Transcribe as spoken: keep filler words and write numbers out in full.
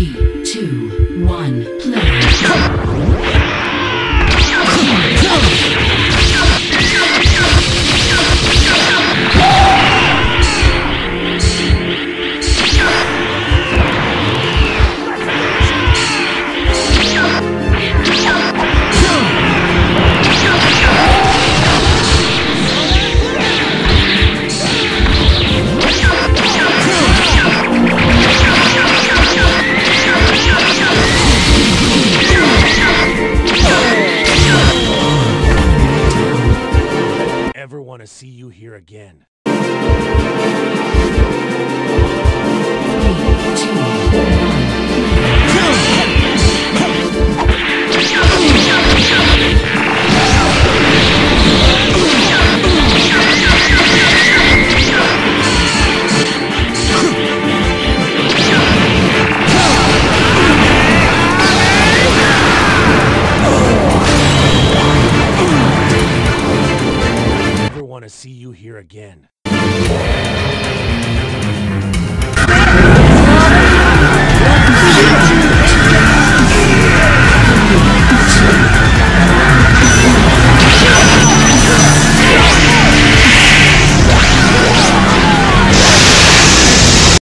Three, two, one, play. Ever want to see you here again? Want to see you here again.